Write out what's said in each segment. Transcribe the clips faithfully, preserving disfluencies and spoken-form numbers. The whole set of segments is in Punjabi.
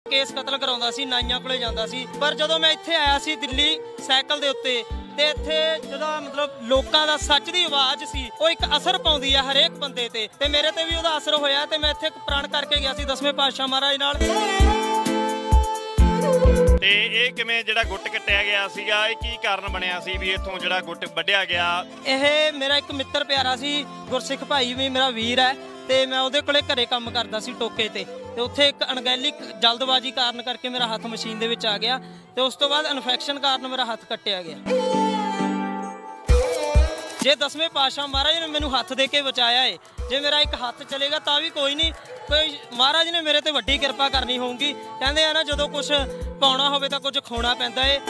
केस कतल कराउंदा सी, नाइयां कोले जांदा सी। पर जदों मैं इत्थे आया सी दिल्ली साइकिल दे उत्ते ते इत्थे जदा मतलब लोकां दा सच दी आवाज़ सी वो एक असर पाउंदी है हरेक बंदे ते ते मेरे ते भी ओहदा असर होया ते मैं इत्थे प्रण करके गया सी दसवें पातशाह महाराज नाल। ते ਇਹ ਕਿਵੇਂ ਜਿਹੜਾ ਗੁੱਟ ਕੱਟਿਆ ਗਿਆ ਸੀਗਾ ਇਹ ਕੀ ਕਾਰਨ ਬਣਿਆ ਸੀ ਵੀ ਇੱਥੋਂ ਜਿਹੜਾ ਗੁੱਟ ਵੱਢਿਆ ਗਿਆ? ਇਹ ਮੇਰਾ ਇੱਕ ਮਿੱਤਰ ਪਿਆਰਾ ਸੀ ਗੁਰਸਿੱਖ ਭਾਈ ਵੀ ਮੇਰਾ ਵੀਰ ਹੈ ਤੇ ਮੈਂ ਉਹਦੇ ਕੋਲੇ ਘਰੇ ਕੰਮ ਕਰਦਾ ਸੀ ਟੋਕੇ ਤੇ ਤੇ ਉੱਥੇ ਇੱਕ ਅਣਗਹਿਲੀ ਜਲਦਬਾਜ਼ੀ ਕਾਰਨ ਕਰਕੇ ਮੇਰਾ ਹੱਥ ਮਸ਼ੀਨ ਦੇ ਵਿੱਚ ਆ ਗਿਆ ਤੇ ਉਸ ਤੋਂ ਬਾਅਦ ਇਨਫੈਕਸ਼ਨ ਕਾਰਨ ਮੇਰਾ ਹੱਥ ਕੱਟਿਆ ਗਿਆ। ਜੇ ਦਸਵੇਂ ਪਾਤਸ਼ਾਹ ਮਹਾਰਾਜ ਨੇ ਮੈਨੂੰ ਹੱਥ ਦੇ ਕੇ ਬਚਾਇਆ ਹੈ, ਜੇ ਮੇਰਾ ਇੱਕ ਹੱਥ ਚਲੇਗਾ ਤਾਂ ਵੀ ਕੋਈ ਨਹੀਂ, ਕੋਈ ਮਹਾਰਾਜ ਨੇ ਮੇਰੇ ਤੇ ਵੱਡੀ ਕਿਰਪਾ ਕਰਨੀ ਹੋਊਗੀ। ਕਹਿੰਦੇ ਆ ਨਾ ਜਦੋਂ ਕੁਛ ਪਾਉਣਾ ਹੋਵੇ ਤਾਂ ਕੁਝ ਖੋਣਾ ਪੈਂਦਾ ਏ।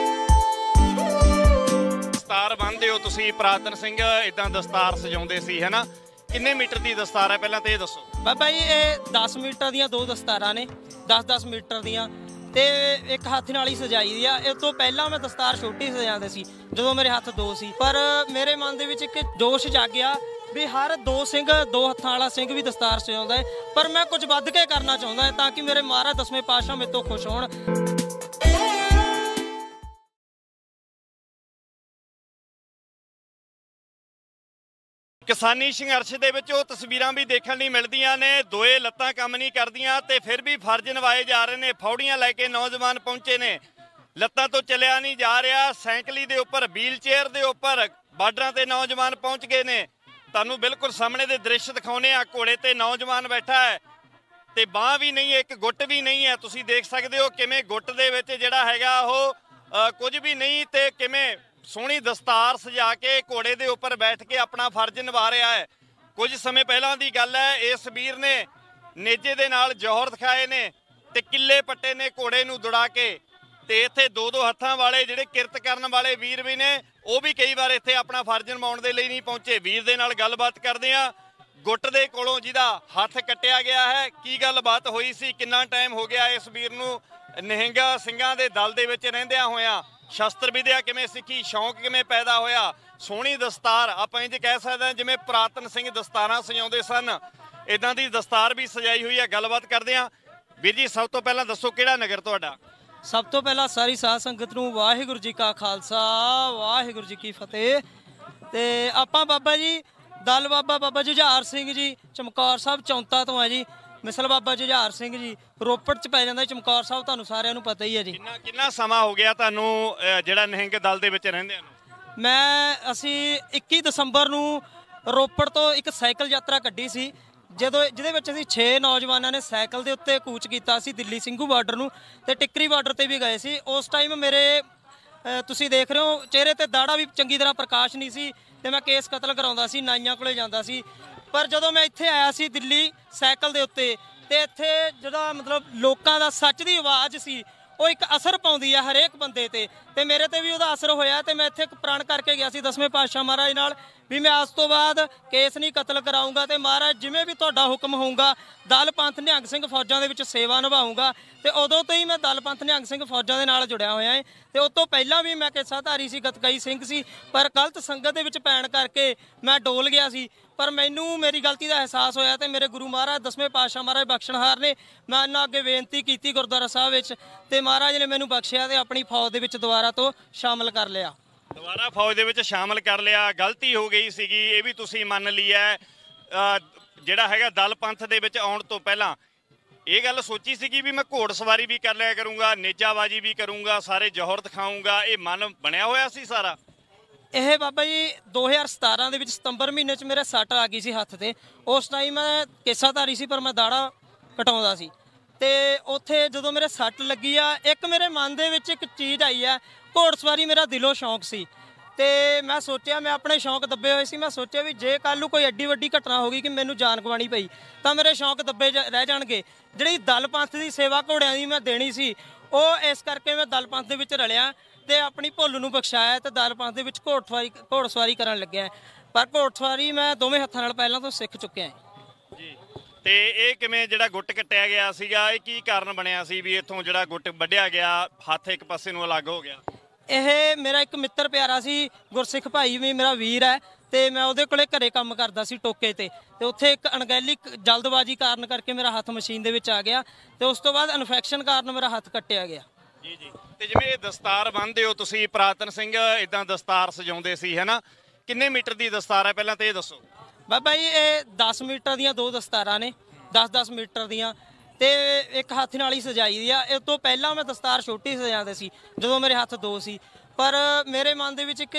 ਦਸਤਾਰ ਬੰਨ੍ਹਦੇ ਹੋ ਤੁਸੀਂ, ਪੁਰਾਤਨ ਸਿੰਘ ਇਦਾਂ ਦਸਤਾਰ ਸਜਾਉਂਦੇ ਸੀ ਹੈ ਨਾ, ਕਿੰਨੇ ਮੀਟਰ ਦੀ ਦਸਤਾਰ ਹੈ ਪਹਿਲਾਂ ਤਾਂ ਇਹ ਦੱਸੋ? ਬਾਬਾ ਜੀ ਇਹ ਦਸ ਮੀਟਰ ਦੀਆਂ ਦੋ ਦਸਤਾਰਾਂ ਨੇ, ਦਸ ਦਸ ਮੀਟਰ ਦੀਆਂ ਤੇ ਇੱਕ ਹੱਥ ਨਾਲ ਹੀ ਸਜਾਈ ਦੀ ਆ। ਇਸ ਤੋਂ ਪਹਿਲਾਂ ਮੈਂ ਦਸਤਾਰ ਛੋਟੀ ਸਜਾਉਂਦੇ ਸੀ ਜਦੋਂ ਮੇਰੇ ਹੱਥ ਦੋ ਸੀ, ਪਰ ਮੇਰੇ ਮਨ ਦੇ ਵਿੱਚ ਇੱਕ ਜੋਸ਼ ਜਾਗਿਆ ਵੀ ਹਰ ਦੋ ਸਿੰਘ ਦੋ ਹੱਥਾਂ ਵਾਲਾ ਸਿੰਘ ਵੀ ਦਸਤਾਰ ਸਜਾਉਂਦਾ ਹੈ, ਪਰ ਮੈਂ ਕੁਝ ਵੱਧ ਕੇ ਕਰਨਾ ਚਾਹੁੰਦਾ ਹਾਂ ਤਾਂ ਕਿ ਮੇਰੇ ਮਹਾਰਾਜ ਦਸਵੇਂ ਪਾਤਸ਼ਾਹ ਮੇਰੇ ਤੋਂ ਖੁਸ਼ ਹੋਣ। ਕਿਸਾਨੀ ਸੰਘਰਸ਼ ਦੇ ਵਿੱਚ ਉਹ ਤਸਵੀਰਾਂ ਵੀ ਦੇਖਣ ਲਈ ਮਿਲਦੀਆਂ ਨੇ, ਦੋਏ ਲੱਤਾਂ ਕੰਮ ਨਹੀਂ ਕਰਦੀਆਂ ਤੇ ਫਿਰ ਵੀ ਫਰਜ਼ ਨਿਭਾਏ ਜਾ ਰਹੇ ਨੇ। ਫੌੜੀਆਂ ਲੈ ਕੇ ਨੌਜਵਾਨ ਪਹੁੰਚੇ ਨੇ, ਲੱਤਾਂ ਤੋਂ ਚੱਲਿਆ ਨਹੀਂ ਜਾ ਰਿਹਾ, ਸਾਈਕਲੀ ਦੇ ਉੱਪਰ ਵੀਲ ਚੇਅਰ ਦੇ ਉੱਪਰ ਬਾਰਡਰਾਂ ਤੇ ਨੌਜਵਾਨ ਪਹੁੰਚ ਗਏ ਨੇ। ਤੁਹਾਨੂੰ ਬਿਲਕੁਲ ਸਾਹਮਣੇ ਦੇ ਦ੍ਰਿਸ਼ ਦਿਖਾਉਣੇ ਆ, ਘੋੜੇ ਤੇ ਨੌਜਵਾਨ ਬੈਠਾ ਹੈ ਤੇ ਬਾਂਹ ਵੀ ਨਹੀਂ ਹੈ, ਇੱਕ ਗੁੱਟ ਵੀ ਨਹੀਂ ਹੈ। ਤੁਸੀਂ ਦੇਖ ਸਕਦੇ ਹੋ ਕਿਵੇਂ ਗੁੱਟ ਦੇ ਵਿੱਚ ਜਿਹੜਾ ਹੈਗਾ ਉਹ ਕੁਝ ਵੀ ਨਹੀਂ ਤੇ ਕਿਵੇਂ ਸੋਹਣੀ ਦਸਤਾਰ ਸਜਾ ਕੇ ਘੋੜੇ ਦੇ ਉੱਪਰ ਬੈਠ ਕੇ ਆਪਣਾ ਫਰਜ਼ ਨਿਭਾ ਰਿਹਾ ਹੈ। ਕੁਝ ਸਮੇਂ ਪਹਿਲਾਂ ਦੀ ਗੱਲ ਹੈ, ਇਸ ਵੀਰ ਨੇ ਨੇਜੇ ਦੇ ਨਾਲ ਜੌਹਰ ਦਿਖਾਏ ਨੇ ਤੇ ਕਿੱਲੇ ਪੱਟੇ ਨੇ ਘੋੜੇ ਨੂੰ ਦੌੜਾ ਕੇ ਤੇ ਇੱਥੇ ਦੋ ਦੋ ਹੱਥਾਂ ਵਾਲੇ ਜਿਹੜੇ ਕਿਰਤ ਕਰਨ ਵਾਲੇ ਵੀਰ ਵੀ ਨੇ ਉਹ ਵੀ ਕਈ ਵਾਰ ਇੱਥੇ ਆਪਣਾ ਫਰਜ਼ ਨਿਭਾਉਣ ਦੇ ਲਈ ਨਹੀਂ ਪਹੁੰਚੇ। ਵੀਰ ਦੇ ਨਾਲ ਗੱਲਬਾਤ ਕਰਦੇ ਆ, ਗੁੱਟ ਦੇ ਕੋਲੋਂ ਜਿਹਦਾ ਹੱਥ ਕੱਟਿਆ ਗਿਆ ਹੈ, ਕੀ ਗੱਲਬਾਤ ਹੋਈ ਸੀ, ਕਿੰਨਾ ਟਾਈਮ ਹੋ ਗਿਆ ਇਸ ਵੀਰ ਨੂੰ ਨਿਹੰਗ ਸਿੰਘਾਂ ਦੇ ਦਲ ਦੇ ਵਿੱਚ ਰਹਿੰਦਿਆਂ ਹੋਇਆਂ, ਸ਼ਸਤਰ ਵਿਦਿਆ ਕਿਵੇਂ ਸਿੱਖੀ, ਸ਼ੌਂਕ ਕਿਵੇਂ ਪੈਦਾ ਹੋਇਆ। ਸੋਹਣੀ ਦਸਤਾਰ ਆਪਾਂ ਇੰਝ ਕਹਿ ਸਕਦੇ ਹਾਂ ਜਿਵੇਂ ਪੁਰਾਤਨ ਸਿੰਘ ਦਸਤਾਰਾਂ ਸਜਾਉਂਦੇ ਸਨ, ਇਦਾਂ ਦੀ ਦਸਤਾਰ ਵੀ ਸਜਾਈ ਹੋਈ ਹੈ। ਗੱਲਬਾਤ ਕਰਦੇ ਹਾਂ। ਵੀਰ ਜੀ ਸਭ ਤੋਂ ਪਹਿਲਾਂ ਦੱਸੋ ਕਿਹੜਾ ਨਗਰ ਤੁਹਾਡਾ? ਸਭ ਤੋਂ ਪਹਿਲਾਂ ਸਾਰੀ ਸਾਧ ਸੰਗਤ ਨੂੰ ਵਾਹਿਗੁਰੂ ਜੀ ਕਾ ਖਾਲਸਾ ਵਾਹਿਗੁਰੂ ਜੀ ਕੀ ਫਤਿਹ। ਤੇ ਆਪਾਂ ਬਾਬਾ ਜੀ ਦਲ ਬਾਬਾ ਬਾਬਾ ਜੁਝਾਰ ਸਿੰਘ ਜੀ ਚਮਕੌਰ ਸਾਹਿਬ ਚੌਂਤਾ ਤੋਂ ਹੈ ਜੀ। ਮਿਸਲ ਬਾਬਾ ਜੁਝਾਰ ਸਿੰਘ ਜੀ ਰੋਪੜ ਚ ਪੈ ਜਾਂਦਾ ਚਮਕੌਰ ਸਾਹਿਬ, ਤੁਹਾਨੂੰ ਸਾਰਿਆਂ ਨੂੰ ਪਤਾ ਹੀ ਹੈ ਜੀ। ਕਿੰਨਾ ਕਿੰਨਾ ਸਮਾਂ ਹੋ ਗਿਆ ਤੁਹਾਨੂੰ ਜਿਹੜਾ ਨਿਹੰਗ ਦਲ ਦੇ ਵਿੱਚ ਰਹਿੰਦਿਆਂ ਨੂੰ? ਮੈਂ ਅਸੀਂ ਇੱਕੀ ਦਸੰਬਰ ਨੂੰ ਰੋਪੜ ਤੋਂ ਇੱਕ ਸਾਈਕਲ ਯਾਤਰਾ ਕੱਢੀ ਸੀ, ਜਦੋਂ ਜਿਹਦੇ ਵਿੱਚ ਅਸੀਂ ਛੇ ਨੌਜਵਾਨਾਂ ਨੇ ਸਾਈਕਲ ਦੇ ਉੱਤੇ ਕੂਚ ਕੀਤਾ ਸੀ ਦਿੱਲੀ ਸਿੰਘੂ ਬਾਰਡਰ ਨੂੰ ਤੇ ਟਿੱਕਰੀ ਬਾਰਡਰ ਤੇ ਵੀ ਗਏ ਸੀ। ਉਸ ਟਾਈਮ ਮੇਰੇ ਤੁਸੀਂ ਦੇਖ ਰਹੇ ਹੋ ਚਿਹਰੇ ਤੇ ਦਾੜਾ ਵੀ ਚੰਗੀ ਤਰ੍ਹਾਂ ਪ੍ਰਕਾਸ਼ ਨਹੀਂ ਸੀ ਤੇ ਮੈਂ ਕੇਸ ਕਤਲ ਕਰਾਉਂਦਾ ਸੀ, ਨਾਈਆਂ ਕੋਲੇ ਜਾਂਦਾ ਸੀ। ਪਰ ਜਦੋਂ ਮੈਂ ਇੱਥੇ ਆਇਆ ਸੀ ਦਿੱਲੀ ਸਾਈਕਲ ਦੇ ਉੱਤੇ ਤੇ ਇੱਥੇ ਜਿਹੜਾ ਮਤਲਬ ਲੋਕਾਂ ਦਾ ਸੱਚ ਦੀ ਆਵਾਜ਼ ਸੀ ਉਹ ਇੱਕ ਅਸਰ ਪਾਉਂਦੀ ਹੈ ਹਰੇਕ ਬੰਦੇ ਤੇ ਤੇ ਮੇਰੇ ਤੇ ਵੀ ਉਹਦਾ ਅਸਰ ਹੋਇਆ ਤੇ ਮੈਂ ਇੱਥੇ ਇੱਕ ਪ੍ਰਣ ਕਰਕੇ ਗਿਆ ਸੀ ਦਸਵੇਂ ਪਾਤਸ਼ਾਹ ਮਹਾਰਾਜ ਨਾਲ ਵੀ ਮੈਂ ਅੱਜ ਤੋਂ ਬਾਅਦ ਕੇਸ ਨਹੀਂ ਕਤਲ ਕਰਾਊਂਗਾ ਤੇ ਮਹਾਰਾਜ ਜਿਵੇਂ ਵੀ ਤੁਹਾਡਾ ਹੁਕਮ ਹੋਊਗਾ ਦਲ ਪੰਥ ਨਿਹੰਗ ਸਿੰਘ ਫੌਜਾਂ ਦੇ ਵਿੱਚ ਸੇਵਾ ਨਿਭਾਊਂਗਾ। ਤੇ ਉਦੋਂ ਤੋਂ ਹੀ ਮੈਂ ਦਲ ਪੰਥ ਨਿਹੰਗ ਸਿੰਘ ਫੌਜਾਂ ਦੇ ਨਾਲ ਜੁੜਿਆ ਹੋਇਆ ਹੈ ਤੇ ਉਸ ਤੋਂ ਪਹਿਲਾਂ ਵੀ ਮੈਂ ਕੇਸਾਧਾਰੀ ਸੀ, ਗਤਕਾਈ ਸਿੰਘ ਸੀ, ਪਰ ਗਲਤ ਸੰਗਤ ਦੇ ਵਿੱਚ ਪੈਣ ਕਰਕੇ ਮੈਂ ਡੋਲ ਗਿਆ ਸੀ। ਪਰ ਮੈਨੂੰ ਮੇਰੀ ਗਲਤੀ ਦਾ ਅਹਿਸਾਸ ਹੋਇਆ ਤੇ ਮੇਰੇ ਗੁਰੂ ਮਹਾਰਾਜ ਦਸਵੇਂ ਪਾਤਸ਼ਾਹ ਮਹਾਰਾਜ ਬਖਸ਼ਣਹਾਰ ਨੇ, ਮੈਂ ਉਹਨਾਂ ਅੱਗੇ ਬੇਨਤੀ ਕੀਤੀ ਗੁਰਦੁਆਰਾ ਸਾਹਿਬ ਵਿੱਚ ਤੇ ਮਹਾਰਾਜ ਨੇ ਮੈਨੂੰ ਬਖਸ਼ਿਆ ਤੇ ਆਪਣੀ ਫੌਜ ਦੇ ਵਿੱਚ ਦੁਬਾਰਾ ਤੋਂ ਸ਼ਾਮਲ ਕਰ ਲਿਆ। ਦੁਬਾਰਾ ਫੌਜ ਦੇ ਵਿੱਚ ਸ਼ਾਮਲ ਕਰ ਲਿਆ। ਗਲਤੀ ਹੋ ਗਈ ਸੀਗੀ ਇਹ ਵੀ ਤੁਸੀਂ ਮੰਨ ਲਈ ਹੈ। ਜਿਹੜਾ ਹੈਗਾ ਦਲ ਪੰਥ ਦੇ ਵਿੱਚ ਆਉਣ ਤੋਂ ਪਹਿਲਾਂ ਇਹ ਗੱਲ ਸੋਚੀ ਸੀਗੀ ਵੀ ਮੈਂ ਘੋੜ ਸਵਾਰੀ ਵੀ ਕਰ ਲਿਆ ਕਰੂੰਗਾ, ਨੇਜਾਬਾਜੀ ਵੀ ਕਰੂੰਗਾ, ਸਾਰੇ ਜੌਹਰ ਦਿਖਾਊਂਗਾ, ਇਹ ਮਨ ਬਣਿਆ ਹੋਇਆ ਸੀ ਸਾਰਾ? ਇਹ ਬਾਬਾ ਜੀ ਦੋ ਹਜ਼ਾਰ ਸਤਾਰਾਂ ਦੇ ਵਿੱਚ ਸਤੰਬਰ ਮਹੀਨੇ 'ਚ ਮੇਰੇ ਸੱਟ ਆ ਗਈ ਸੀ ਹੱਥ ਤੇ। ਉਸ ਟਾਈਮ ਮੈਂ ਕੇਸਾਧਾਰੀ ਸੀ ਪਰ ਮੈਂ ਦਾੜਾ ਕਟਾਉਂਦਾ ਸੀ ਤੇ ਉੱਥੇ ਜਦੋਂ ਮੇਰੇ ਸੱਟ ਲੱਗੀ ਆ ਇੱਕ ਮੇਰੇ ਮਨ ਦੇ ਵਿੱਚ ਇੱਕ ਚੀਜ਼ ਆਈ ਆ, ਘੋੜ ਸਵਾਰੀ ਮੇਰਾ ਦਿਲੋਂ ਸ਼ੌਂਕ ਸੀ ਤੇ ਮੈਂ ਸੋਚਿਆ ਮੈਂ ਆਪਣੇ ਸ਼ੌਂਕ ਦੱਬੇ ਹੋਏ ਸੀ। ਮੈਂ ਸੋਚਿਆ ਵੀ ਜੇ ਕੱਲ੍ਹ ਨੂੰ ਕੋਈ ਐਡੀ ਵੱਡੀ ਘਟਨਾ ਹੋ ਗਈ ਕਿ ਮੈਨੂੰ ਜਾਨ ਗਵਾਉਣੀ ਪਈ ਤਾਂ ਮੇਰੇ ਸ਼ੌਂਕ ਦੱਬੇ ਰਹਿ ਜਾਣਗੇ। ਜਿਹੜੀ ਦਲ ਪੰਥ ਦੀ ਸੇਵਾ ਘੋੜਿਆਂ ਦੀ ਮੈਂ ਦੇਣੀ ਸੀ ਉਹ ਇਸ ਕਰਕੇ ਮੈਂ ਦਲ ਪੰਥ ਦੇ ਵਿੱਚ ਰਲਿਆ ਤੇ ਆਪਣੀ ਭੁੱਲ ਨੂੰ ਬਖਸ਼ਾਇਆ ਤੇ ਦਲ ਪੰਥ ਦੇ ਵਿੱਚ ਘੋੜ ਸਵਾਰੀ ਘੋੜ ਸਵਾਰੀ ਕਰਨ ਲੱਗਿਆ। ਪਰ ਘੋੜ ਸਵਾਰੀ ਮੈਂ ਦੋਵੇਂ ਹੱਥਾਂ ਨਾਲ ਪਹਿਲਾਂ ਤੋਂ ਸਿੱਖ ਚੁੱਕਿਆ ਜੀ। ਤੇ ਇਹ ਕਿਵੇਂ ਜਿਹੜਾ ਗੁੱਟ ਕੱਟਿਆ ਗਿਆ ਸੀਗਾ ਇਹ ਕੀ ਕਾਰਨ ਬਣਿਆ ਸੀ ਵੀ ਇੱਥੋਂ ਜਿਹੜਾ ਗੁੱਟ ਵੱਢਿਆ ਗਿਆ, ਹੱਥ ਇੱਕ ਪਾਸੇ ਨੂੰ ਅਲੱਗ ਹੋ ਗਿਆ? ਇਹ ਮੇਰਾ ਇੱਕ ਮਿੱਤਰ ਪਿਆਰਾ ਸੀ ਗੁਰਸਿੱਖ ਭਾਈ ਵੀ ਮੇਰਾ ਵੀਰ ਹੈ ਤੇ ਮੈਂ ਉਹਦੇ ਕੋਲੇ ਘਰੇ ਕੰਮ ਕਰਦਾ ਸੀ ਟੋਕੇ ਤੇ ਤੇ ਉੱਥੇ ਇੱਕ ਅਣਗਹਿਲੀ ਜਲਦਬਾਜ਼ੀ ਕਾਰਨ ਕਰਕੇ ਮੇਰਾ ਹੱਥ ਮਸ਼ੀਨ ਦੇ ਵਿੱਚ ਆ ਗਿਆ ਤੇ ਉਸ ਤੋਂ ਬਾਅਦ ਇਨਫੈਕਸ਼ਨ ਕਾਰਨ ਮੇਰਾ ਹੱਥ ਕੱਟਿਆ ਗਿਆ। ਜੀ ਜੀ। ਤੇ ਜਿਵੇਂ ਇਹ ਦਸਤਾਰ ਬੰਨ੍ਹਦੇ ਹੋ ਤੁਸੀਂ, ਪੁਰਾਤਨ ਸਿੰਘ ਇਦਾਂ ਦਸਤਾਰ ਸਜਾਉਂਦੇ ਸੀ ਹੈ ਨਾ, ਕਿੰਨੇ ਮੀਟਰ ਦੀ ਦਸਤਾਰ ਹੈ ਪਹਿਲਾਂ ਤਾਂ ਇਹ ਦੱਸੋ। ਬਾਬਾ ਜੀ ਇਹ ਦਸ ਮੀਟਰ ਦੀਆਂ ਦੋ ਦਸਤਾਰਾਂ ਨੇ, ਦਸ ਦਸ ਮੀਟਰ ਦੀਆਂ, ਤੇ ਇੱਕ ਹੱਥ ਨਾਲ ਹੀ ਸਜਾਈ ਦੀ ਆ। ਇਸ ਤੋਂ ਪਹਿਲਾਂ ਮੈਂ ਦਸਤਾਰ ਛੋਟੀ ਸਜਾਉਂਦੇ ਸੀ ਜਦੋਂ ਮੇਰੇ ਹੱਥ ਦੋ ਸੀ, ਪਰ ਮੇਰੇ ਮਨ ਦੇ ਵਿੱਚ ਇੱਕ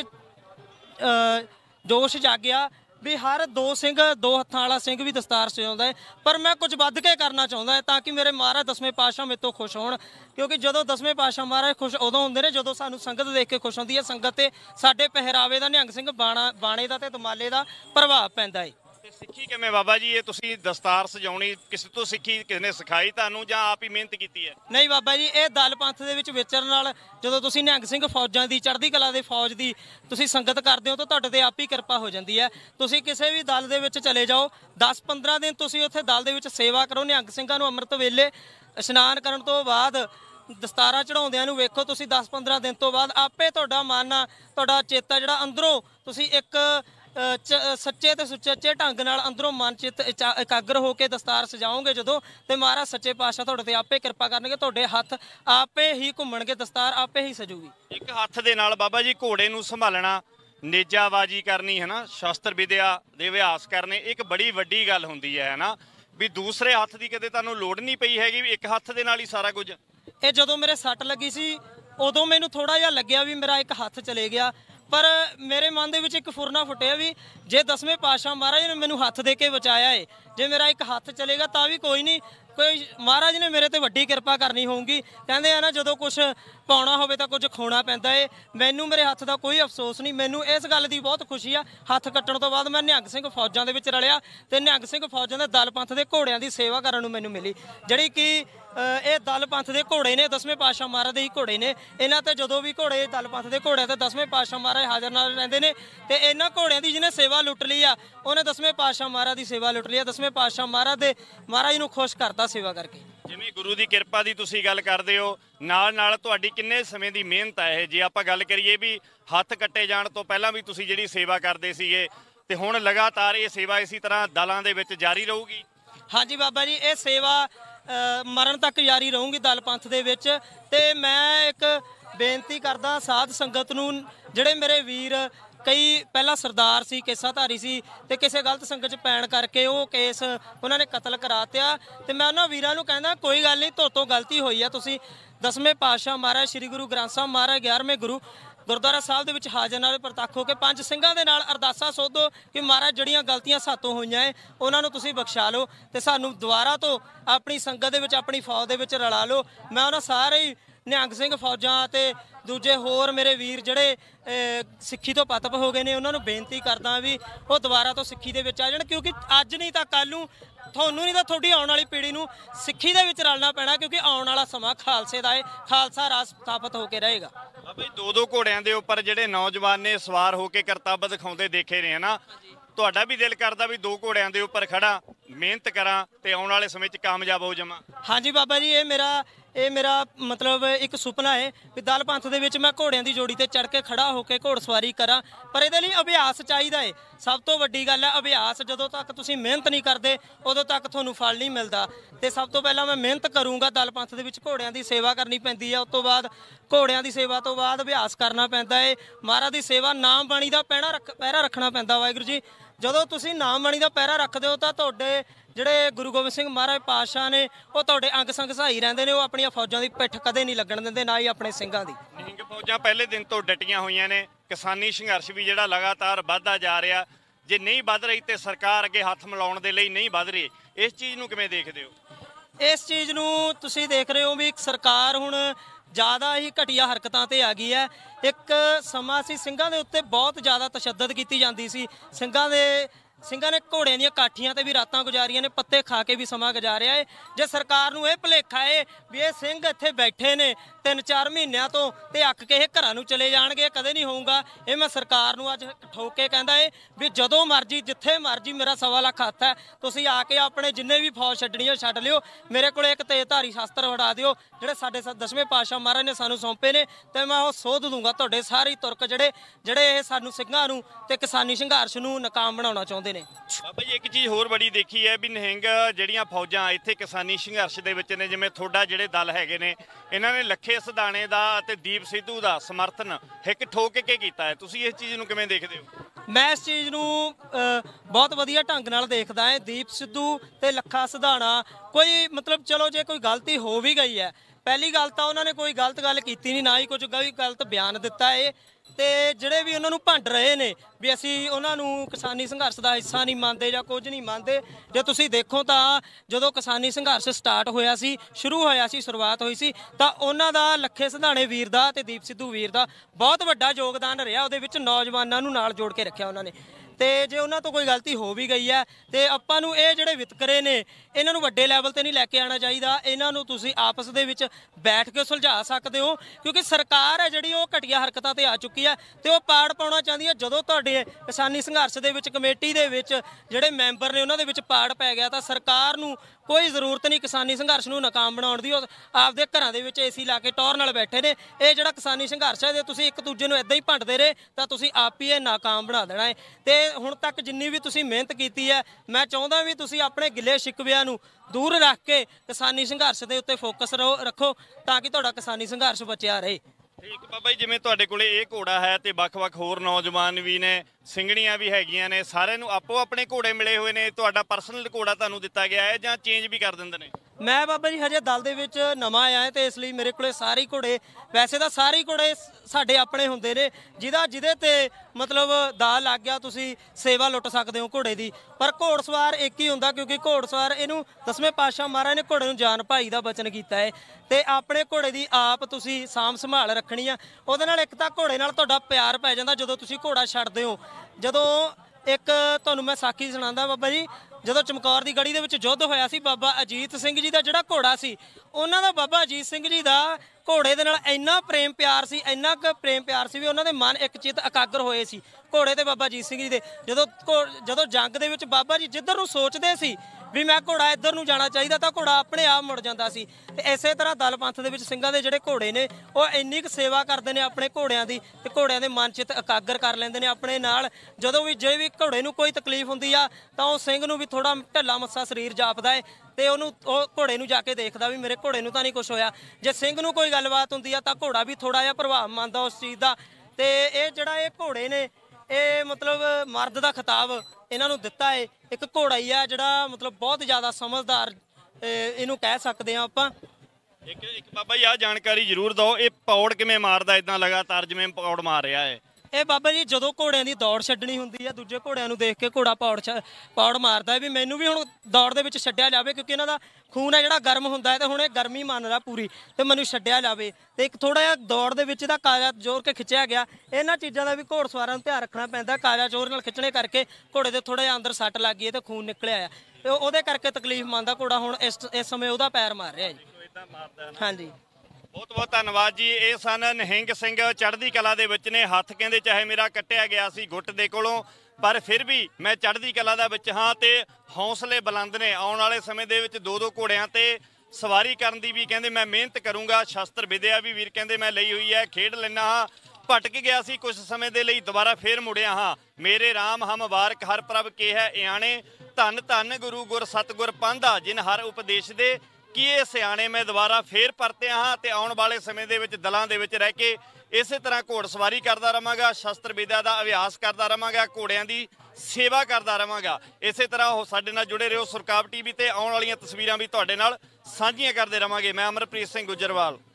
ਜੋਸ਼ ਜਾਗਿਆ ਵੀ ਹਰ ਦੋ ਸਿੰਘ, ਦੋ ਹੱਥਾਂ ਵਾਲਾ ਸਿੰਘ ਵੀ ਦਸਤਾਰ ਸਜਾਉਂਦਾ ਹੈ, ਪਰ ਮੈਂ ਕੁਝ ਵੱਧ ਕੇ ਕਰਨਾ ਚਾਹੁੰਦਾ ਹੈ ਤਾਂ ਕਿ ਮੇਰੇ ਮਹਾਰਾਜ ਦਸਵੇਂ ਪਾਤਸ਼ਾਹ ਮੇਰੇ ਤੋਂ ਖੁਸ਼ ਹੋਣ। ਕਿਉਂਕਿ ਜਦੋਂ ਦਸਵੇਂ ਪਾਤਸ਼ਾਹ ਮਹਾਰਾਜ ਖੁਸ਼ ਉਦੋਂ ਹੁੰਦੇ ਨੇ ਜਦੋਂ ਸਾਨੂੰ ਸੰਗਤ ਦੇਖ ਕੇ ਖੁਸ਼ ਹੁੰਦੀ ਹੈ। ਸੰਗਤ ਤੇ ਸਾਡੇ ਪਹਿਰਾਵੇ ਦਾ, ਨਿਹੰਗ ਸਿੰਘ ਬਾਣਾ ਬਾਣੇ ਦਾ ਤੇ ਦਮਾਲੇ ਦਾ ਪ੍ਰਭਾਵ ਪੈਂਦਾ ਹੈ। ਤੇ ਸਿੱਖੀ ਕਿਵੇਂ ਬਾਬਾ ਜੀ ਇਹ ਤੁਸੀਂ ਦਸਤਾਰ ਸਜਾਉਣੀ ਕਿਸੇ ਤੋਂ ਸਿੱਖੀ, ਕਿਸੇ ਨੇ ਸਿਖਾਈ ਤੁਹਾਨੂੰ ਜਾਂ ਆਪ ਹੀ ਮਿਹਨਤ ਕੀਤੀ ਹੈ? ਨਹੀਂ ਬਾਬਾ ਜੀ, ਇਹ ਦਲ ਪੰਥ ਦੇ ਵਿੱਚ ਵਿਚਰਨ ਨਾਲ ਜਦੋਂ ਤੁਸੀਂ ਨਿਹੰਗ ਸਿੰਘ ਫੌਜਾਂ ਦੀ, ਚੜ੍ਹਦੀ ਕਲਾ ਦੇ ਫੌਜ ਦੀ ਤੁਸੀਂ ਸੰਗਤ ਕਰਦੇ ਹੋ ਤਾਂ ਤੁਹਾਡੇ ਤੇ ਆਪ ਹੀ ਕਿਰਪਾ ਹੋ ਜਾਂਦੀ ਹੈ। ਤੁਸੀਂ ਕਿਸੇ ਵੀ ਦਲ ਦੇ ਵਿੱਚ ਚਲੇ ਜਾਓ, ਦਸ ਪੰਦਰਾਂ ਦਿਨ ਤੁਸੀਂ ਉੱਥੇ ਦਲ ਦੇ ਵਿੱਚ ਸੇਵਾ ਕਰੋ, ਨਿਹੰਗ ਸਿੰਘਾਂ ਨੂੰ ਅੰਮ੍ਰਿਤ ਵੇਲੇ ਇਸ਼ਨਾਨ ਕਰਨ ਤੋਂ ਬਾਅਦ ਦਸਤਾਰਾਂ ਚੜਾਉਂਦਿਆਂ ਨੂੰ ਵੇਖੋ, ਤੁਸੀਂ ਦਸ ਪੰਦਰਾਂ ਦਿਨ ਤੋਂ ਬਾਅਦ ਆਪੇ ਤੁਹਾਡਾ ਮਨ ਆ, ਤੁਹਾਡਾ ਚੇਤਾ ਜਿਹੜਾ ਅੰਦਰੋਂ ਤੁਸੀਂ ਇੱਕ ਸੱਚੇ ਤੇ ਸੁੱਚੇ ਢੰਗ ਨਾਲ ਅੰਦਰੋਂ ਮਨ ਚਿੱਤ ਇਕਾਗਰ ਹੋ ਕੇ ਦਸਤਾਰ ਸਜਾਓਗੇ ਜਦੋਂ, ਤੇ ਮਹਾਰਾਜ ਸੱਚੇ ਪਾਤਸ਼ਾਹ ਤੁਹਾਡੇ ਤੇ ਆਪੇ ਕਿਰਪਾ ਕਰਨਗੇ, ਤੁਹਾਡੇ ਹੱਥ ਆਪੇ ਹੀ ਘੁੰਮਣਗੇ, ਦਸਤਾਰ ਆਪੇ ਹੀ ਸਜੂਗੀ। ਇੱਕ ਹੱਥ ਦੇ ਨਾਲ ਬਾਬਾ ਜੀ ਘੋੜੇ ਨੂੰ ਸੰਭਾਲਣਾ, ਨੇਜਾਬਾਜੀ ਕਰਨੀ ਹੈ ਨਾ, ਸ਼ਸਤਰ ਵਿਦਿਆ ਦੇ ਅਭਿਆਸ ਕਰਨੇ, ਇੱਕ ਬੜੀ ਵੱਡੀ ਗੱਲ ਹੁੰਦੀ ਹੈ ਨਾ, ਵੀ ਦੂਸਰੇ ਹੱਥ ਦੀ ਕਦੇ ਤੁਹਾਨੂੰ ਲੋੜ ਨਹੀਂ ਪਈ ਹੈਗੀ, ਵੀ ਇੱਕ ਹੱਥ ਦੇ ਨਾਲ ਹੀ ਸਾਰਾ ਕੁਝ। ਇਹ ਜਦੋਂ ਮੇਰੇ ਸੱਟ ਲੱਗੀ ਸੀ ਉਦੋਂ ਮੈਨੂੰ ਥੋੜਾ ਜਿਹਾ ਲੱਗਿਆ ਵੀ ਮੇਰਾ ਇੱਕ ਹੱਥ ਚਲੇ ਗਿਆ, ਪਰ ਮੇਰੇ ਮਨ ਦੇ ਵਿੱਚ ਇੱਕ ਫੁਰਨਾ ਫੁੱਟਿਆ ਵੀ ਜੇ ਦਸਵੇਂ ਪਾਤਸ਼ਾਹ ਮਹਾਰਾਜ ਨੇ ਮੈਨੂੰ ਹੱਥ ਦੇ ਕੇ ਬਚਾਇਆ ਏ, ਜੇ ਮੇਰਾ ਇੱਕ ਹੱਥ ਚਲੇਗਾ ਤਾਂ ਵੀ ਕੋਈ ਨਹੀਂ, ਕੋਈ ਮਹਾਰਾਜ ਨੇ ਮੇਰੇ ਤੇ ਵੱਡੀ ਕਿਰਪਾ ਕਰਨੀ ਹੋਊਗੀ। ਕਹਿੰਦੇ ਆ ਨਾ ਜਦੋਂ ਕੁਝ ਪਾਉਣਾ ਹੋਵੇ ਤਾਂ ਕੁਝ ਖੋਣਾ ਪੈਂਦਾ ਏ। ਮੈਨੂੰ ਮੇਰੇ ਹੱਥ ਦਾ ਕੋਈ ਅਫਸੋਸ ਨਹੀਂ, ਮੈਨੂੰ ਇਸ ਗੱਲ ਦੀ ਬਹੁਤ ਖੁਸ਼ੀ ਆ। ਹੱਥ ਕੱਟਣ ਤੋਂ ਬਾਅਦ ਮੈਂ ਨਿਹੰਗ ਸਿੰਘ ਫੌਜਾਂ ਦੇ ਵਿੱਚ ਰਲਿਆ ਤੇ ਨਿਹੰਗ ਸਿੰਘ ਫੌਜਾਂ ਦੇ ਦਲ ਪੰਥ ਦੇ ਘੋੜਿਆਂ ਦੀ ਸੇਵਾ ਕਰਨ ਨੂੰ ਮੈਨੂੰ ਮਿਲੀ, ਜਿਹੜੀ ਕਿ ਇਹ ਦਲ ਪੰਥ ਦੇ ਘੋੜੇ ਨੇ, ਦਸਵੇਂ ਪਾਤਸ਼ਾਹ ਮਹਾਰਾਜ ਦੇ ਹੀ ਘੋੜੇ ਨੇ। ਇਹਨਾਂ ਤੇ ਜਦੋਂ ਵੀ ਘੋੜੇ ਦਲ ਪੰਥ ਦੇ ਘੋੜਿਆਂ ਤੇ ਦਸਵੇਂ ਪਾਤਸ਼ਾਹ ਮਹਾਰਾਜ ਹਾਜ਼ਰ ਨਾਲ ਰਹਿੰਦੇ ਨੇ, ਤੇ ਇਹਨਾਂ ਘੋੜਿਆਂ ਦੀ ਜਿਹਨੇ ਸੇਵਾ ਲੁੱਟ ਲਈ ਆ ਉਹਨੇ ਦਸਵੇਂ ਪਾਤਸ਼ਾਹ ਮਹਾਰਾਜ ਦੀ ਸੇਵਾ ਲੁੱਟ ਲਈ ਆ। ਦਸਵੇਂ ਪਾਤਸ਼ਾਹ ਮਹਾਰਾਜ ਦੇ ਮਹਾਰਾਜ ਨੂੰ ਖੁਸ਼ ਕਰਤਾ ਸੇਵਾ ਕਰਕੇ। ਜਿਵੇਂ ਗੁਰੂ ਦੀ ਕਿਰਪਾ ਦੀ ਤੁਸੀਂ ਗੱਲ ਕਰਦੇ ਹੋ, ਨਾਲ ਨਾਲ ਤੁਹਾਡੀ ਕਿੰਨੇ ਸਮੇਂ ਦੀ ਮਿਹਨਤ ਹੈ ਇਹ? ਜੇ ਆਪਾਂ ਗੱਲ ਕਰੀਏ ਵੀ ਹੱਥ ਕੱਟੇ ਜਾਣ ਤੋਂ ਪਹਿਲਾਂ ਵੀ ਤੁਸੀਂ ਜਿਹੜੀ ਸੇਵਾ ਕਰਦੇ ਸੀਗੇ, ਤੇ ਹੁਣ ਲਗਾਤਾਰ ਇਹ ਸੇਵਾ ਇਸੇ ਤਰ੍ਹਾਂ ਦਲਾਂ ਦੇ ਵਿੱਚ ਜਾਰੀ ਰਹੂਗੀ? ਹਾਂਜੀ ਬਾਬਾ ਜੀ, ਇਹ ਸੇਵਾ ਮਰਨ ਤੱਕ ਜਾਰੀ ਰਹੂਗੀ ਦਲ ਪੰਥ ਦੇ ਵਿੱਚ। ਤੇ ਮੈਂ ਇੱਕ ਬੇਨਤੀ ਕਰਦਾ ਸਾਧ ਸੰਗਤ ਨੂੰ, ਜਿਹੜੇ ਮੇਰੇ ਵੀਰ ਕਈ ਪਹਿਲਾਂ ਸਰਦਾਰ ਸੀ, ਕੇਸਾਧਾਰੀ ਸੀ, ਤੇ ਕਿਸੇ ਗਲਤ ਸੰਗਤ 'ਚ ਪੈਣ ਕਰਕੇ ਉਹ ਕੇਸ ਉਹਨਾਂ ਨੇ ਕਤਲ ਕਰਾਤਿਆ, ਤੇ ਮੈਂ ਉਹਨਾਂ ਵੀਰਾਂ ਨੂੰ ਕਹਿੰਦਾ ਕੋਈ ਗੱਲ ਨਹੀਂ, ਤੁਹਾਤੋਂ ਗਲਤੀ ਹੋਈ ਆ, ਤੁਸੀਂ ਦਸਵੇਂ ਪਾਤਸ਼ਾਹ ਮਹਾਰਾਜ ਸ੍ਰੀ ਗੁਰੂ ਗ੍ਰੰਥ ਸਾਹਿਬ ਮਹਾਰਾਜ ਗਿਆਰਵੇਂ ਗੁਰੂ ਗੁਰਦੁਆਰਾ ਸਾਹਿਬ ਦੇ ਵਿੱਚ ਹਾਜ਼ਰ ਨਾਲ ਪ੍ਰਤੱਖ ਹੋ ਕੇ ਪੰਜ ਸਿੰਘਾਂ ਦੇ ਨਾਲ ਅਰਦਾਸਾਂ ਸੋਧੋ ਕਿ ਮਹਾਰਾਜ ਜਿਹੜੀਆਂ ਗਲਤੀਆਂ ਸਾਤੋਂ ਹੋਈਆਂ ਏ ਉਹਨਾਂ ਨੂੰ ਤੁਸੀਂ ਬਖਸ਼ਾ ਲਓ ਤੇ ਸਾਨੂੰ ਦੁਬਾਰਾ ਤੋਂ ਆਪਣੀ ਸੰਗਤ ਦੇ ਵਿੱਚ, ਆਪਣੀ ਫੌਜ ਦੇ ਵਿੱਚ ਰਲਾ ਲਓ। ਮੈਂ ਉਹਨਾਂ ਸਾਰੇ ਹੀ ਨਿਹੰਗ ਸਿੰਘ ਫੌਜਾਂ ਤੇ ਦੂਜੇ ਹੋਰ ਮੇਰੇ ਵੀਰ ਜਿਹੜੇ ਸਿੱਖੀ ਤੋਂ ਪਤਪ ਹੋ ਗਏ ਨੇ ਉਹਨਾਂ ਨੂੰ ਬੇਨਤੀ ਕਰਦਾ ਵੀ ਉਹ ਦੁਬਾਰਾ ਤੋਂ ਸਿੱਖੀ ਦੇ ਵਿੱਚ ਆ ਜਾਣ, ਕਿਉਂਕਿ ਅੱਜ ਨਹੀਂ ਤਾਂ ਕੱਲ੍ਹ ਨੂੰ ਤੁਹਾਨੂੰ ਨਹੀਂ ਤਾਂ ਤੁਹਾਡੀ ਆਉਣ ਵਾਲੀ ਪੀੜ੍ਹੀ ਨੂੰ ਸਿੱਖੀ ਦੇ ਵਿੱਚ ਰਲਣਾ ਪੈਣਾ, ਕਿਉਂਕਿ ਆਉਣ ਵਾਲਾ ਸਮਾਂ ਖਾਲਸੇ ਦਾ ਹੈ, ਖਾਲਸਾ ਰਾਜ ਸਥਾਪਿਤ ਹੋ ਕੇ ਰਹੇਗਾ। ਬਾਬਾ ਜੀ, ਦੋ ਦੋ ਘੋੜਿਆਂ ਦੇ ਉੱਪਰ ਜਿਹੜੇ ਨੌਜਵਾਨ ਨੇ ਸਵਾਰ ਹੋ ਕੇ ਕਰਤੱਵ ਦਿਖਾਉਂਦੇ ਦੇਖੇ ਨੇ ਹਨਾ, ਤੁਹਾਡਾ ਵੀ ਦਿਲ ਕਰਦਾ ਵੀ ਦੋ ਘੋੜਿਆਂ ਦੇ ਉੱਪਰ ਖੜਾ ਮਿਹਨਤ ਕਰਾਂ ਤੇ ਆਉਣ ਵਾਲੇ ਸਮੇਂ 'ਚ ਕਾਮਯਾਬ ਹੋ ਜਾਵਾਂ? ਹਾਂਜੀ ਬਾਬਾ ਜੀ, ਇਹ ਮੇਰਾ ਇਹ ਮੇਰਾ ਮਤਲਬ ਇੱਕ ਸੁਪਨਾ ਹੈ ਵੀ ਦਲ ਪੰਥ ਦੇ ਵਿੱਚ ਮੈਂ ਘੋੜਿਆਂ ਦੀ ਜੋੜੀ ਤੇ ਚੜ੍ਹ ਕੇ ਖੜਾ ਹੋ ਕੇ ਘੋੜਸਵਾਰੀ ਕਰਾਂ, ਪਰ ਇਹਦੇ ਲਈ ਅਭਿਆਸ ਚਾਹੀਦਾ ਹੈ। ਸਭ ਤੋਂ ਵੱਡੀ ਗੱਲ ਹੈ ਅਭਿਆਸ। ਜਦੋਂ ਤੱਕ ਤੁਸੀਂ ਮਿਹਨਤ ਨਹੀਂ ਕਰਦੇ ਉਦੋਂ ਤੱਕ ਤੁਹਾਨੂੰ ਫਲ ਨਹੀਂ ਮਿਲਦਾ, ਤੇ ਸਭ ਤੋਂ ਪਹਿਲਾਂ ਮੈਂ ਮਿਹਨਤ ਕਰੂੰਗਾ। ਦਲ ਪੰਥ ਦੇ ਵਿੱਚ ਘੋੜਿਆਂ ਦੀ ਸੇਵਾ ਕਰਨੀ ਪੈਂਦੀ ਹੈ, ਉਸ ਤੋਂ ਬਾਅਦ ਘੋੜਿਆਂ ਦੀ ਸੇਵਾ ਤੋਂ ਬਾਅਦ ਅਭਿਆਸ ਕਰਨਾ ਪੈਂਦਾ ਹੈ। ਮਹਾਰਾਜ ਦੀ ਸੇਵਾ, ਨਾਮ ਬਾਣੀ ਦਾ ਪਹਿਰਾ ਰੱਖ ਪਹਿਰਾ ਰੱਖਣਾ ਪੈਂਦਾ। ਵਾਹਿਗੁਰੂ ਜੀ, ਜਦੋਂ ਤੁਸੀਂ ਨਾਮ ਬਾਣੀ ਦਾ ਪਹਿਰਾ ਰੱਖਦੇ ਹੋ ਤਾਂ ਤੁਹਾਡੇ ਜਿਹੜੇ ਗੁਰੂ ਗੋਬਿੰਦ ਸਿੰਘ ਮਹਾਰਾਜ ਪਾਤਸ਼ਾਹ ਨੇ ਉਹ ਤੁਹਾਡੇ ਅੰਗ ਸੰਗ ਸਹਾਈ ਰਹਿੰਦੇ ਨੇ, ਉਹ ਆਪਣੀਆਂ ਫੌਜਾਂ ਦੀ ਪਿੱਠ ਕਦੇ ਨਹੀਂ ਲੱਗਣ ਦਿੰਦੇ, ਨਾ ਹੀ ਆਪਣੇ ਸਿੰਘਾਂ ਦੀ। ਨਿਹੰਗ ਫੌਜਾਂ ਪਹਿਲੇ ਦਿਨ ਤੋਂ ਡਟੀਆਂ ਹੋਈਆਂ ਨੇ, ਕਿਸਾਨੀ ਸੰਘਰਸ਼ ਵੀ ਜਿਹੜਾ ਲਗਾਤਾਰ ਵੱਧਦਾ ਜਾ ਰਿਹਾ, ਜੇ ਨਹੀਂ ਵੱਧ ਰਹੀ ਤੇ ਸਰਕਾਰ ਅੱਗੇ ਹੱਥ ਮਿਲਾਉਣ ਦੇ ਲਈ ਨਹੀਂ ਵੱਧ ਰਹੀ, ਇਸ ਚੀਜ਼ ਨੂੰ ਕਿਵੇਂ ਦੇਖਦੇ ਹੋ? ਇਸ ਚੀਜ਼ ਨੂੰ ਤੁਸੀਂ ਦੇਖ ਰਹੇ ਹੋ ਵੀ ਸਰਕਾਰ ਹੁਣ ਜ਼ਿਆਦਾ ਹੀ ਘਟੀਆ ਹਰਕਤਾਂ ਤੇ ਆ ਗਈ ਹੈ। ਇੱਕ ਸਮਾਂ ਸੀ ਸਿੰਘਾਂ ਦੇ ਉੱਤੇ ਬਹੁਤ ਜ਼ਿਆਦਾ ਤਸ਼ੱਦਦ ਕੀਤੀ ਜਾਂਦੀ ਸੀ, ਸਿੰਘਾਂ ਦੇ ਸਿੰਘਾਂ ਨੇ ਘੋੜਿਆਂ ਦੀਆਂ ਕਾਠੀਆਂ ਤੇ ਵੀ ਰਾਤਾਂ ਗੁਜ਼ਾਰੀਆਂ ਨੇ, ਪੱਤੇ ਖਾ ਕੇ ਵੀ ਸਮਾਂ ਗੁਜ਼ਾਰਿਆ ਏ। ਜੇ ਸਰਕਾਰ ਨੂੰ ਇਹ ਭੁਲੇਖਾ ਏ ਵੀ ਇਹ ਸਿੰਘ ਇੱਥੇ ਬੈਠੇ ਨੇ ਤਿੰਨ ਚਾਰ ਮਹੀਨਿਆਂ ਤੋਂ ਤੇ ਅੱਕ ਕੇ ਇਹ ਘਰਾਂ ਨੂੰ ਚਲੇ ਜਾਣਗੇ, ਕਦੇ ਨਹੀਂ ਹੋਊਗਾ। ਇਹ ਮੈਂ ਸਰਕਾਰ ਨੂੰ ਅੱਜ ਠੋਕ ਕੇ ਕਹਿੰਦਾ ਏ ਵੀ ਜਦੋਂ ਮਰਜੀ ਜਿੱਥੇ ਮਰਜੀ ਮੇਰਾ ਸਵਾ ਲੱਖ ਹੱਥ ਹੈ, ਤੁਸੀਂ ਆ ਕੇ ਆਪਣੇ ਜਿੰਨੇ ਵੀ ਫੌਜ ਛੱਡਣੀ ਹੈ ਛੱਡ ਲਿਓ। ਮੇਰੇ ਕੋਲ ਇੱਕ ਤੇਜ਼ਧਾਰੀ ਸ਼ਸਤਰ ਫੜਾ ਦਿਓ ਜਿਹੜੇ ਸਾਡੇ ਸ- ਦਸਵੇਂ ਪਾਤਸ਼ਾਹ ਮਹਾਰਾਜ ਨੇ ਸਾਨੂੰ ਸੌਂਪੇ ਨੇ, ਤੇ ਮੈਂ ਉਹ ਸੋਧ ਦੂੰਗਾ ਤੁਹਾਡੇ ਸਾਰੀ ਤੁਰਕ ਜਿਹੜੇ ਜਿਹੜੇ ਇਹ ਸਾਨੂੰ ਸਿੰਘਾਂ ਨੂੰ ਤੇ ਕਿਸਾਨੀ ਸੰਘਰਸ਼ ਨੂੰ ਨਾਕਾਮ ਬਣਾਉਣਾ ਚਾਹੁੰਦੇ ਨੇ। ਬਾਬਾ ਜੀ ਇੱਕ ਚੀਜ਼ ਹੋਰ ਬੜੀ ਦੇਖੀ ਹੈ ਵੀ ਨਿਹੰਗ ਜਿਹੜੀਆਂ ਫੌਜਾਂ ਇੱਥੇ ਕਿਸਾਨੀ ਸੰਘਰਸ਼ ਦੇ ਵਿੱਚ ਨੇ, ਜਿਵੇਂ ਤੁਹਾਡਾ ਜਿਹੜੇ ਦਲ ਹੈਗੇ ਨੇ, ਇਹਨਾਂ ਨੇ ਲੱਖੇ ਸਿਧਾਣੇ ਦਾ ਅਤੇ ਦੀਪ ਸਿੱਧੂ ਦਾ ਸਮਰਥਨ ਹਿੱਕ ਠੋਕ ਕੇ ਕੀਤਾ ਹੈ। ਤੁਸੀਂ ਇਸ ਚੀਜ਼ ਨੂੰ ਕਿਵੇਂ ਦੇਖਦੇ ਹੋ? ਮੈਂ ਇਸ ਚੀਜ਼ ਨੂੰ ਅ, ਬਹੁਤ ਵਧੀਆ ਢੰਗ ਨਾਲ ਦੇਖਦਾ ਹੈ। ਦੀਪ ਸਿੱਧੂ ਤੇ ਲੱਖਾ ਸਿਧਾਣਾ ਕੋਈ ਮਤਲਬ ਚਲੋ ਜੇ ਕੋਈ ਗਲਤੀ ਹੋ ਵੀ ਗਈ ਹੈ, ਪਹਿਲੀ ਗੱਲ ਤਾਂ ਉਹਨਾਂ ਨੇ ਕੋਈ ਗਲਤ ਗੱਲ ਕੀਤੀ ਨਹੀਂ, ਨਾ ਹੀ ਕੁਝ ਕੋਈ ਗਲਤ ਬਿਆਨ ਦਿੱਤਾ ਏ। ਤੇ ਜਿਹੜੇ ਵੀ ਉਹਨਾਂ ਨੂੰ ਭੰਡ ਰਹੇ ਨੇ ਵੀ ਅਸੀਂ ਉਹਨਾਂ ਨੂੰ ਕਿਸਾਨੀ ਸੰਘਰਸ਼ ਦਾ ਹਿੱਸਾ ਨਹੀਂ ਮੰਨਦੇ ਜਾਂ ਕੁਝ ਨਹੀਂ ਮੰਨਦੇ, ਜੇ ਤੁਸੀਂ ਦੇਖੋ ਤਾਂ ਜਦੋਂ ਕਿਸਾਨੀ ਸੰਘਰਸ਼ ਸਟਾਰਟ ਹੋਇਆ ਸੀ, ਸ਼ੁਰੂ ਹੋਇਆ ਸੀ, ਸ਼ੁਰੂਆਤ ਹੋਈ ਸੀ, ਤਾਂ ਉਹਨਾਂ ਦਾ ਲੱਖੇ ਸਿਧਾਣੇ ਵੀਰ ਦਾ ਤੇ ਦੀਪ ਸਿੱਧੂ ਵੀਰ ਦਾ ਬਹੁਤ ਵੱਡਾ ਯੋਗਦਾਨ ਰਿਹਾ। ਉਹਦੇ ਵਿੱਚ ਨੌਜਵਾਨਾਂ ਨੂੰ ਨਾਲ ਜੋੜ ਕੇ ਰੱਖਿਆ ਉਹਨਾਂ ਨੇ। ਤੇ ਜੇ ਉਹਨਾਂ ਤੋਂ ਕੋਈ ਗਲਤੀ ਹੋ ਵੀ ਗਈ ਹੈ ਤੇ ਆਪਾਂ ਨੂੰ ਇਹ ਜਿਹੜੇ ਵਿਤਕਰੇ ਨੇ ਇਹਨਾਂ ਨੂੰ ਵੱਡੇ ਲੈਵਲ ਤੇ ਨਹੀਂ ਲੈ ਕੇ ਆਉਣਾ ਚਾਹੀਦਾ। ਇਹਨਾਂ ਨੂੰ ਤੁਸੀਂ ਆਪਸ ਦੇ ਵਿੱਚ ਬੈਠ ਕੇ ਸੁਲਝਾ ਸਕਦੇ ਹੋ, ਕਿਉਂਕਿ ਸਰਕਾਰ ਹੈ ਜਿਹੜੀ ਉਹ ਘਟੀਆ ਹਰਕਤਾਂ ਤੇ ਆ ਚੁੱਕੀ ਹੈ ਤੇ ਉਹ ਪਾੜ ਪਾਉਣਾ ਚਾਹੁੰਦੀ ਹੈ। ਜਦੋਂ ਤੁਹਾਡੇ ਕਿਸਾਨੀ ਸੰਘਰਸ਼ ਦੇ ਵਿੱਚ ਕਮੇਟੀ ਦੇ ਵਿੱਚ ਜਿਹੜੇ ਮੈਂਬਰ ਨੇ ਉਹਨਾਂ ਦੇ ਵਿੱਚ ਪਾੜ ਪੈ ਗਿਆ ਤਾਂ ਸਰਕਾਰ ਨੂੰ ਕੋਈ ਜ਼ਰੂਰਤ ਨਹੀਂ ਕਿਸਾਨੀ ਸੰਘਰਸ਼ ਨੂੰ ਨਾਕਾਮ ਬਣਾਉਣ ਦੀ। ਉਹ ਆਪਦੇ ਘਰਾਂ ਦੇ ਵਿੱਚ ਏਸੀ ਲਾ ਕੇ ਟੌਰ ਨਾਲ ਬੈਠੇ ਨੇ। ਇਹ ਜਿਹੜਾ ਕਿਸਾਨੀ ਸੰਘਰਸ਼ ਹੈ ਜੇ ਤੁਸੀਂ ਇੱਕ ਦੂਜੇ ਨੂੰ ਇਦਾਂ ਹੀ ਭੰਡਦੇ ਰਹੇ ਤਾਂ ਤੁਸੀਂ ਆਪ ਹੀ ਇਹ ਨਾਕਾਮ ਬਣਾ ਦੇਣਾ ਹੈ। ਤੇ ਹੁਣ ਤੱਕ ਜਿੰਨੀ ਵੀ ਤੁਸੀਂ ਮਿਹਨਤ ਕੀਤੀ ਹੈ, ਮੈਂ ਚਾਹੁੰਦਾ ਵੀ ਤੁਸੀਂ ਆਪਣੇ ਗਿੱਲੇ ਸ਼ਿਕਵਿਆਂ ਨੂੰ ਦੂਰ ਰੱਖ ਕੇ ਕਿਸਾਨੀ ਸੰਘਰਸ਼ ਦੇ ਉੱਤੇ ਫੋਕਸ ਰੱਖੋ ਤਾਂ ਕਿ ਤੁਹਾਡਾ ਕਿਸਾਨੀ ਸੰਘਰਸ਼ ਬਚਿਆ ਰਹੇ। ਠੀਕ ਬਾਬਾ ਜੀ, ਜਿਵੇਂ ਤੁਹਾਡੇ ਕੋਲੇ ਇਹ ਘੋੜਾ ਹੈ ਤੇ ਵੱਖ-ਵੱਖ ਹੋਰ ਨੌਜਵਾਨ ਵੀ ਨੇ, ਸਿੰਘਣੀਆਂ ਵੀ ਹੈਗੀਆਂ ਨੇ, ਸਾਰਿਆਂ ਨੂੰ ਆਪੋ ਆਪਣੇ ਘੋੜੇ ਮਿਲੇ ਹੋਏ ਨੇ। ਤੁਹਾਡਾ ਪਰਸਨਲ ਘੋੜਾ ਤੁਹਾਨੂੰ ਦਿੱਤਾ ਗਿਆ ਹੈ ਜਾਂ ਚੇਂਜ ਵੀ ਕਰ ਦਿੰਦੇ ਨੇ? ਮੈਂ ਬਾਬਾ ਜੀ ਹਜੇ ਦਲ ਦੇ ਵਿੱਚ ਨਵਾਂ ਆਇਆ ਤੇ ਇਸ ਲਈ ਮੇਰੇ ਕੋਲੇ ਸਾਰੇ ਘੋੜੇ, ਵੈਸੇ ਤਾਂ ਸਾਰੇ ਘੋੜੇ ਸਾਡੇ ਆਪਣੇ ਹੁੰਦੇ ਨੇ, ਜਿਹਦਾ ਜਿਹਦੇ ਤੇ ਮਤਲਬ ਦਾ ਲੱਗ ਗਿਆ ਤੁਸੀਂ ਸੇਵਾ ਲੁੱਟ ਸਕਦੇ ਹੋ ਘੋੜੇ ਦੀ। ਪਰ ਘੋੜਸਵਾਰ ਇੱਕ ਹੀ ਹੁੰਦਾ, ਕਿਉਂਕਿ ਘੋੜਸਵਾਰ ਇਹਨੂੰ ਦਸਵੇਂ ਪਾਤਸ਼ਾਹ ਮਹਾਰਾਜ ਨੇ ਘੋੜੇ ਨੂੰ ਜਾਨ ਭਾਈ ਦਾ ਬਚਨ ਕੀਤਾ ਹੈ ਤੇ ਆਪਣੇ ਘੋੜੇ ਦੀ ਆਪ ਤੁਸੀਂ ਸਾਂਭ ਸੰਭਾਲ ਰੱਖਣੀ ਆ। ਉਹਦੇ ਨਾਲ ਇੱਕ ਤਾਂ ਘੋੜੇ ਨਾਲ ਤੁਹਾਡਾ ਪਿਆਰ ਪੈ ਜਾਂਦਾ ਜਦੋਂ ਤੁਸੀਂ ਘੋੜਾ ਛੱਡਦੇ ਹੋ। ਜਦੋਂ ਇੱਕ ਤੁਹਾਨੂੰ ਮੈਂ ਸਾਖੀ ਸੁਣਾਉਂਦਾ ਬਾਬਾ ਜੀ, ਜਦੋਂ ਚਮਕੌਰ ਦੀ ਗੜੀ ਦੇ ਵਿੱਚ ਯੁੱਧ ਹੋਇਆ ਸੀ, ਬਾਬਾ ਅਜੀਤ ਸਿੰਘ ਜੀ ਦਾ ਜਿਹੜਾ ਘੋੜਾ ਸੀ, ਉਹਨਾਂ ਦਾ ਬਾਬਾ ਅਜੀਤ ਸਿੰਘ ਜੀ ਦਾ ਘੋੜੇ ਦੇ ਨਾਲ ਇੰਨਾ ਪ੍ਰੇਮ ਪਿਆਰ ਸੀ, ਇੰਨਾ ਕੁ ਪ੍ਰੇਮ ਪਿਆਰ ਸੀ ਵੀ ਉਹਨਾਂ ਦੇ ਮਨ ਇੱਕ ਚਿੱਤ ਇਕਾਗਰ ਹੋਏ ਸੀ ਘੋੜੇ ਤੇ ਬਾਬਾ ਅਜੀਤ ਸਿੰਘ ਜੀ ਦੇ। ਜਦੋਂ ਜਦੋਂ ਜੰਗ ਦੇ ਵਿੱਚ ਬਾਬਾ ਜੀ ਜਿੱਧਰ ਨੂੰ ਸੋਚਦੇ ਸੀ ਵੀ ਮੈਂ ਘੋੜਾ ਇੱਧਰ ਨੂੰ ਜਾਣਾ ਚਾਹੀਦਾ ਤਾਂ ਘੋੜਾ ਆਪਣੇ ਆਪ ਮੁੜ ਜਾਂਦਾ ਸੀ। ਤੇ ਇਸੇ ਤਰ੍ਹਾਂ ਦਲ ਪੰਥ ਦੇ ਵਿੱਚ ਸਿੰਘਾਂ ਦੇ ਜਿਹੜੇ ਘੋੜੇ ਨੇ ਉਹ ਇੰਨੀ ਕੁ ਸੇਵਾ ਕਰਦੇ ਨੇ ਆਪਣੇ ਘੋੜਿਆਂ ਦੀ ਤੇ ਘੋੜਿਆਂ ਦੇ ਮਨ ਚਿੱਤ ਇਕਾਗਰ ਕਰ ਲੈਂਦੇ ਨੇ ਆਪਣੇ ਨਾਲ। ਜਦੋਂ ਵੀ ਜੇ ਵੀ ਘੋੜੇ ਨੂੰ ਕੋਈ ਤਕਲੀਫ ਹੁੰਦੀ ਆ ਤਾਂ ਉਹ ਸਿੰਘ ਨੂੰ ਵੀ ਥੋੜਾ ਢਿੱਲਾ ਮੱਸਾ ਸਰੀਰ ਜਾਪਦਾ ਹੈ ਤੇ ਉਹਨੂੰ ਉਹ ਘੋੜੇ ਨੂੰ ਜਾ ਕੇ ਦੇਖਦਾ ਵੀ ਮੇਰੇ ਘੋੜੇ ਨੂੰ ਤਾਂ ਨਹੀਂ ਕੁਝ ਹੋਇਆ। ਜੇ ਸਿੰਘ ਨੂੰ ਕੋਈ ਗੱਲਬਾਤ ਹੁੰਦੀ ਆ ਤਾਂ ਘੋੜਾ ਵੀ ਥੋੜਾ ਜਿਹਾ ਪ੍ਰਭਾਵ ਮੰਨਦਾ ਉਸ ਚੀਜ਼ ਦਾ। ਤੇ ਇਹ ਜਿਹੜਾ ਇਹ ਘੋੜੇ ਨੇ ਇਹ ਮਤਲਬ ਮਰਦ ਦਾ ਖਿਤਾਬ ਇਹਨਾਂ ਨੂੰ ਦਿੱਤਾ ਹੈ। ਇੱਕ ਘੋੜਾ ਹੀ ਆ ਜਿਹੜਾ ਮਤਲਬ ਬਹੁਤ ਜ਼ਿਆਦਾ ਸਮਝਦਾਰ ਇਹਨੂੰ ਕਹਿ ਸਕਦੇ ਆ ਆਪਾਂ। ਇੱਕ ਇੱਕ ਬਾਬਾ ਜੀ ਆਹ ਜਾਣਕਾਰੀ ਜ਼ਰੂਰ ਦਿਓ, ਇਹ ਪੌੜ ਕਿਵੇਂ ਮਾਰਦਾ ਇਦਾਂ ਲਗਾਤਾਰ ਜਿਵੇਂ ਪੌੜ ਮਾਰ ਰਿਹਾ ਹੈ? ਇਹ ਬਾਬਾ ਜੀ ਜਦੋਂ ਘੋੜਿਆਂ ਦੀ ਦੌੜ ਛੱਡਣੀ ਹੁੰਦੀ ਆ, ਦੂਜੇ ਘੋੜਿਆਂ ਨੂੰ ਦੇਖ ਕੇ ਘੋੜਾ ਪੌੜ ਪੌੜ ਮਾਰਦਾ ਵੀ ਮੈਨੂੰ ਵੀ ਹੁਣ ਦੌੜ ਦੇ ਵਿੱਚ ਛੱਡਿਆ ਜਾਵੇ, ਕਿਉਂਕਿ ਇਹਨਾਂ ਦਾ ਖੂਨ ਹੈ ਜਿਹੜਾ ਗਰਮ ਹੁੰਦਾ ਹੈ ਤੇ ਹੁਣ ਇਹ ਗਰਮੀ ਮੰਨ ਰਿਹਾ ਪੂਰੀ ਤੇ ਮੈਨੂੰ ਛੱਡਿਆ ਜਾਵੇ। ਤੇ ਇੱਕ ਥੋੜਾ ਜਿਹਾ ਦੌੜ ਦੇ ਵਿੱਚ ਇਹਦਾ ਕਾਜਾ ਜ਼ੋਰ ਕੇ ਖਿੱਚਿਆ ਗਿਆ। ਇਹਨਾਂ ਚੀਜ਼ਾਂ ਦਾ ਵੀ ਘੋੜਸਵਾਰਾਂ ਨੂੰ ਧਿਆਨ ਰੱਖਣਾ ਪੈਂਦਾ। ਕਾਜਾ ਜ਼ੋਰ ਨਾਲ ਖਿੱਚਣੇ ਕਰਕੇ ਘੋੜੇ ਦੇ ਥੋੜਾ ਜਿਹਾ ਅੰਦਰ ਸੱਟ ਲੱਗ ਗਈ ਤੇ ਖੂਨ ਨਿਕਲਿਆ ਆ ਤੇ ਉਹਦੇ ਕਰਕੇ ਤਕਲੀਫ ਮੰਨਦਾ ਘੋੜਾ। ਹੁਣ ਇਸ ਇਸ ਸਮੇਂ ਉਹਦਾ ਪੈਰ ਮਾਰ ਰਿਹਾ ਜੀ। ਹਾਂਜੀ, ਬਹੁਤ ਬਹੁਤ ਧੰਨਵਾਦ ਜੀ। ਇਹ ਸਨ ਨਿਹੰਗ ਸਿੰਘ, ਚੜ੍ਹਦੀ ਕਲਾ ਦੇ ਵਿੱਚ ਨੇ। ਹੱਥ ਕਹਿੰਦੇ ਚਾਹੇ ਮੇਰਾ ਕੱਟਿਆ ਗਿਆ ਸੀ ਗੁੱਟ ਦੇ ਕੋਲੋਂ, ਪਰ ਫਿਰ ਵੀ ਮੈਂ ਚੜ੍ਹਦੀ ਕਲਾ ਦਾ ਵਿੱਚ ਹਾਂ ਤੇ ਹੌਸਲੇ ਬੁਲੰਦ ਨੇ। ਆਉਣ ਵਾਲੇ ਸਮੇਂ ਦੇ ਵਿੱਚ ਦੋ ਦੋ ਘੋੜਿਆਂ ਤੇ ਸਵਾਰੀ ਕਰਨ ਦੀ ਵੀ ਕਹਿੰਦੇ ਮੈਂ ਮਿਹਨਤ ਕਰੂੰਗਾ। ਸ਼ਸਤਰ ਵਿਦਿਆ ਵੀ ਵੀਰ ਕਹਿੰਦੇ ਮੈਂ ਲਈ ਹੋਈ ਹੈ, ਖੇਡ ਲੈਣਾ ਹਾਂ। ਭਟਕ ਗਿਆ ਸੀ ਕੁਝ ਸਮੇਂ ਦੇ ਲਈ, ਦੁਬਾਰਾ ਫੇਰ ਮੁੜਿਆ ਹਾਂ। ਮੇਰੇ ਰਾਮ ਹਮ ਵਾਰਕ ਹਰ ਪ੍ਰਭ ਕੇ ਹੈ ਇਆਣੇ, ਧੰਨ ਧੰਨ ਗੁਰੂ ਗੁਰ ਸਤਿਗੁਰ ਪਾਂਧਾ ਜਿਨ ਹਰ ਉਪਦੇਸ਼ ਦੇ ਕੀ ਇਹ ਸਿਆਣੇ। ਮੈਂ ਦੁਬਾਰਾ ਫੇਰ ਪਰਤਿਆ ਹਾਂ ਤੇ ਆਉਣ ਵਾਲੇ ਸਮੇਂ ਦੇ ਵਿੱਚ ਦਲਾਂ ਦੇ ਵਿੱਚ ਰਹਿ ਕੇ ਇਸੇ ਤਰ੍ਹਾਂ ਘੋੜਸਵਾਰੀ ਕਰਦਾ ਰਹਾਂਗਾ, ਸ਼ਸਤਰ ਵਿਦਿਆ ਦਾ ਅਭਿਆਸ ਕਰਦਾ ਰਹਾਂਗਾ, ਘੋੜਿਆਂ ਦੀ ਸੇਵਾ ਕਰਦਾ ਰਹਾਂਗਾ। ਇਸੇ ਤਰ੍ਹਾਂ ਉਹ ਸਾਡੇ ਨਾਲ ਜੁੜੇ ਰਹੋ ਸੁਰਕਾਬ ਟੀਵੀ ਤੇ। ਆਉਣ ਵਾਲੀਆਂ ਤਸਵੀਰਾਂ ਵੀ ਤੁਹਾਡੇ ਨਾਲ ਸਾਂਝੀਆਂ ਕਰਦੇ ਰਹਾਂਗੇ। ਮੈਂ ਅਮਰਪ੍ਰੀਤ ਸਿੰਘ ਗੁੱਜਰਵਾਲ।